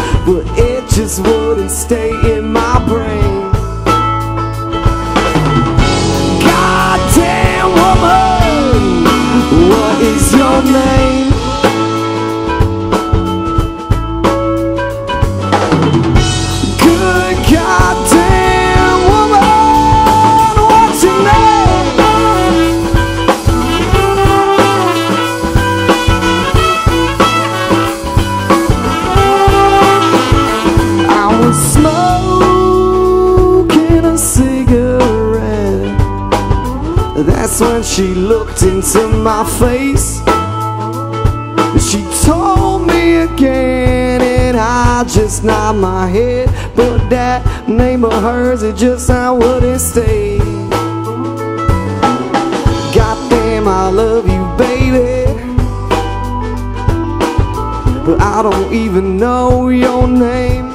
but it just wouldn't stay in my brain. Goddamn woman, what is your name? Good goddamn woman, what's your name? I was smoking a cigarette. That's when she looked into my face. She told me again, and I just nodded my head. But that name of hers, it just I wouldn't stay. Goddamn, I love you, baby, but I don't even know your name.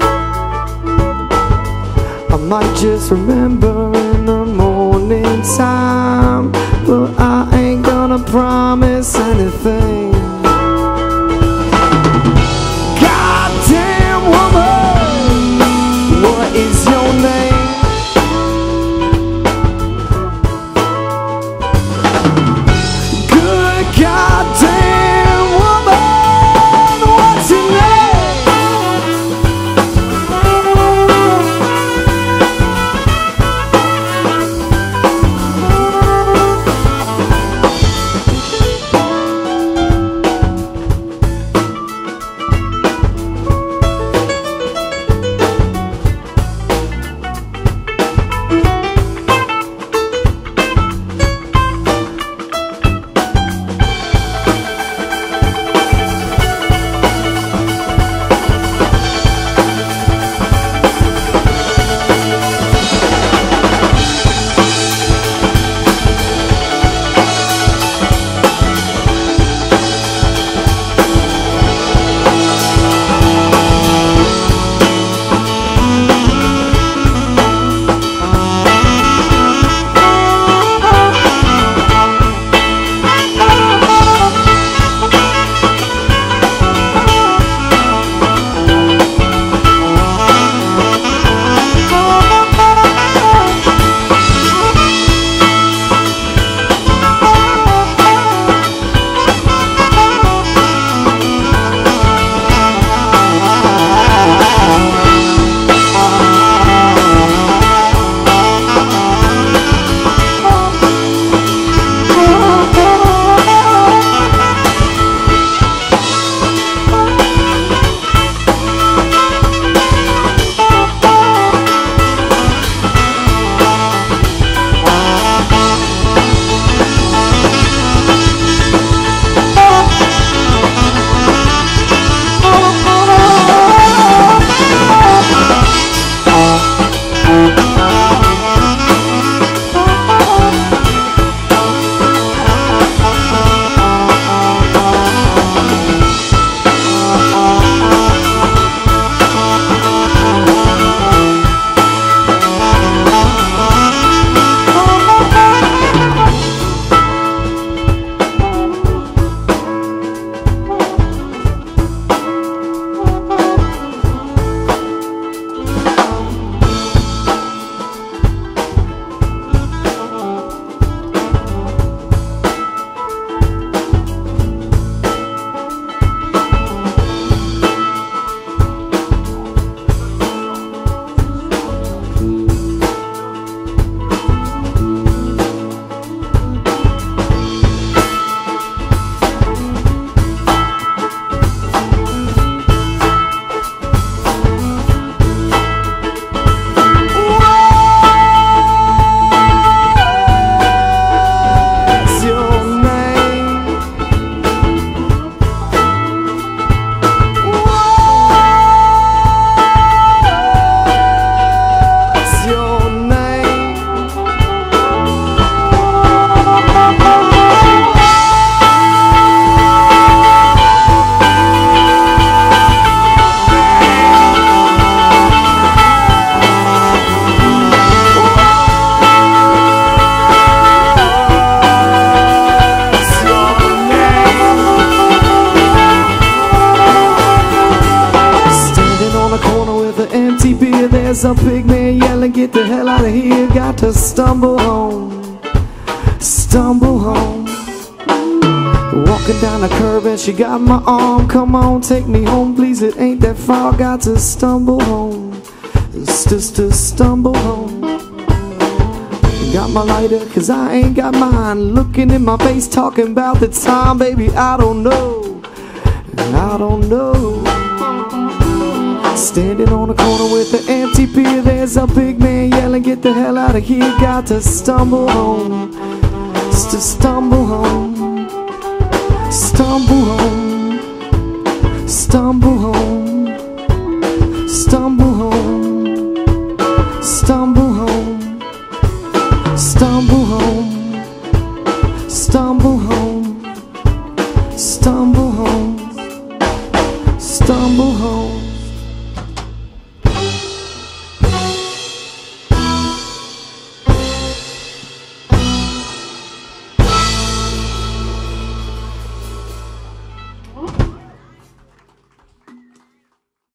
I might just remember in the morning time, but I ain't gonna promise anything. Goddamn woman, what is your name? Good goddamn woman, what's your name? there's a big man yelling, get the hell out of here. Got to stumble home, stumble home. Walking down the curb and she got my arm. Come on, take me home, please, it ain't that far. Got to stumble home, it's just to stumble home. Got my lighter, cause I ain't got mine. Looking in my face, talking about the time. Baby, I don't know, I don't know. Standing on the corner with the empty beer, there's a big man yelling, get the hell out of here. Got to stumble home, just to stumble home, stumble home, stumble home.